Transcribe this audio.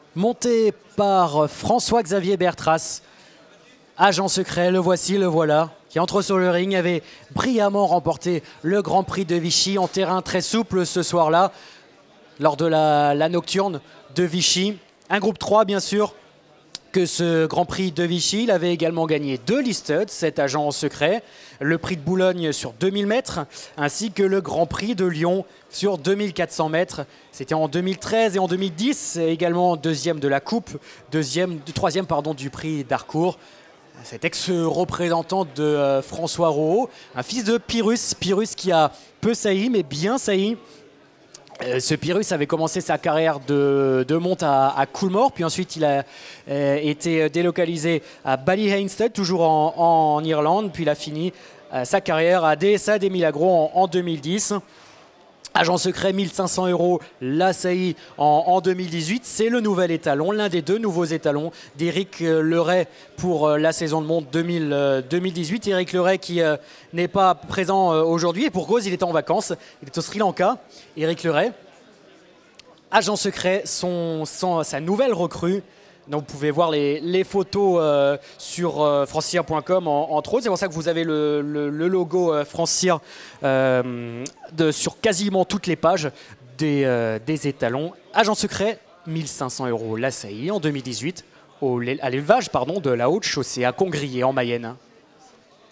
monté par François-Xavier Bertras, agent secret, le voici, le voilà, qui entre sur le ring, avait brillamment remporté le Grand Prix de Vichy en terrain très souple ce soir-là, lors de la nocturne de Vichy. Un groupe 3, bien sûr, que ce Grand Prix de Vichy. Il avait également gagné 2 listed, cet agent secret, le Prix de Boulogne sur 2000 mètres, ainsi que le Grand Prix de Lyon sur 2400 mètres. C'était en 2013 et en 2010, également deuxième de la Coupe, troisième du Prix d'Harcourt. Cet ex-représentant de François Rohaut, un fils de Pyrrhus qui a peu sailli, mais bien sailli. Ce Pyrrhus avait commencé sa carrière de monte à Coolmore, puis ensuite il a été délocalisé à Ballyheinsted, toujours en Irlande, puis il a fini sa carrière à DSA des Milagros en 2010. Agent secret, 1500 € la saillie en 2018. C'est le nouvel étalon, l'un des 2 nouveaux étalons d'Éric Leray pour la saison de monte 2018. Éric Leray qui n'est pas présent aujourd'hui et pour cause, il est en vacances. Il est au Sri Lanka. Éric Leray, agent secret, sa nouvelle recrue. Donc vous pouvez voir les photos sur francir.com entre autres. C'est pour ça que vous avez le logo Francir sur quasiment toutes les pages des étalons. Agent secret, 1500 € la saillie en 2018 à l'élevage de la Haute Chaussée à Congrier en Mayenne.